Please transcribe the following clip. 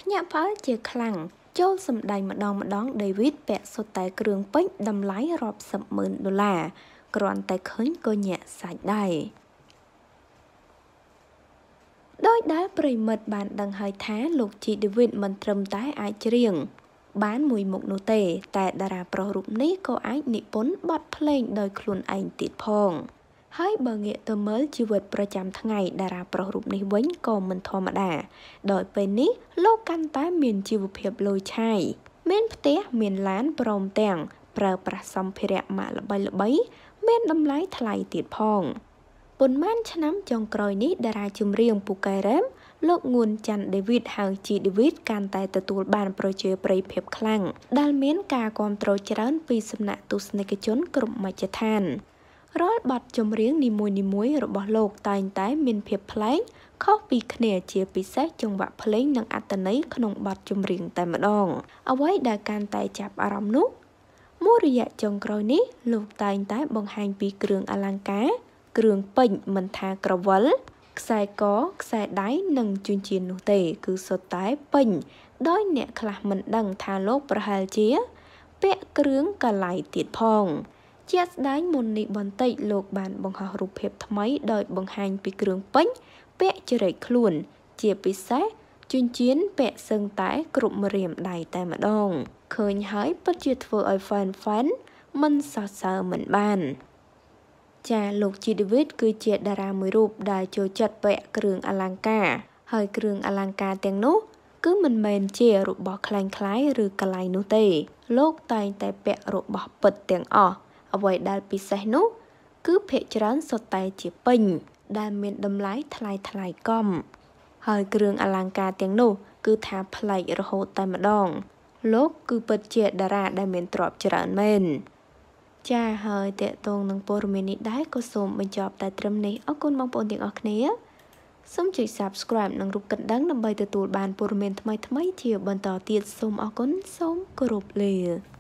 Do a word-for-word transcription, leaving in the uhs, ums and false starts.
ញាក់ផលជាខ្លាំងចូលសម្ដែងម្ដងម្ដង David ពាក់សុទ្ធតែគ្រឿងពេជ្រតម្លៃរាប់សិបម៉ឺនដុល្លារគ្រាន់តែឃើញក៏ញាក់សាច់ដែរដោយដែលប្រិមិត្តបានដឹងហើយថាលោកជី David មិនត្រឹមតែអាចច្រៀងបានមួយមុខនោះទេតែតារាប្រុសរូបនេះក៏អាចនិពន្ធបទភ្លេងដោយខ្លួនឯងទៀតផងហើយបើងាកទៅមើលជីវិតប្រចាំថ្ងៃតារាប្រុសរូបនេះវិញក៏មិនធម្មតាដោយពេលនេះលោកកាន់តែមានជីវភាពលយឆាយមានផ្ទះមានឡានព្រមទាំងប្រើប្រាស់សម្ភារៈម៉ាកល្បីៗមានតម្លៃថ្លៃទៀតផងប៉ុន្មានឆ្នាំចុងក្រោយនេះតារាចម្រៀងពូកែរ៉េមលោកងួនច័ន្ទ David ហៅជី David កាន់តែទទួលបានប្រជាប្រិយភាពខ្លាំងដែលមានការគាំទ្រច្រើនពីសំណាក់ទស្សនិកជនគ្រប់មជ្ឈដ្ឋានរាល់បទចម្រៀងនីមួយៗរបស់លោកតែងតែមានភាពប្លែកខុសពីគ្នាជាពិសេសចង្វាក់ភ្លេងនិងអត្ថន័យក្នុងបទចម្រៀងតែម្ដងអ្វីដែលកាន់តែចាប់អារម្មណ៍នោះមួយរយៈចុងក្រោយនេះលោកតែងតែបង្ហាញពីគ្រឿងអលង្ការគ្រឿងពេជ្រមិនថាក្រវិលខ្សែកខ្សែដៃនិងចិញ្ចៀននោះទេគឺសុទ្ធតែពេញដោយអ្នកខ្លះមិនដឹងថាលោកប្រហែលជាពាក់គ្រឿងកល័យទៀតផងជាក់ស្ដែងមុននេះបន្តិចលោកបានបង្ហោះរូបភាពថ្មីដោយបង្ហាញពីគ្រឿងពេជ្រពាក់ជ្រែកខ្លួនជាពិសេសចិញ្ចៀនពាក់សឹងតែគ្រប់ម្រាមដៃតែម្ដងឃើញហើយពិតជាធ្វើឲ្យ fan fan មិនសរសើរមិនបានចាលោកជី David គឺជាតារាមួយរូបដែលចូលចិត្តពាក់គ្រឿងអលង្ការហើយគ្រឿងអលង្ការទាំងនោះគឺមិនមែនជារបស់คล้ายៗឬកល័យនោះទេលោកតែងតែពាក់របស់ពិតទាំងអស់អ្វីដែលពិសេសនោះគឺភាគច្រើនសុទ្ធតែជាពេញដែលមានតម្លៃថ្លៃថ្លៃកុំហើយគ្រឿងអលង្ការទាំងនោះគឺថាប្លែករហូតតែម្ដងលោកគឺពិតជាតារាដែលមានទ្រព្យច្រើនមែនចាហើយតេតងនឹងព័ត៌មាននេះដែរក៏សូមបញ្ចប់តែត្រឹមនេះអរគុណបងប្អូនទាំងអស់គ្នាសូមចុច Subscribe និងរូបកណ្ដឹងដើម្បីទទួលបានព័ត៌មានថ្មីៗជាបន្តទៀតសូមអរគុណសូមគោរពលា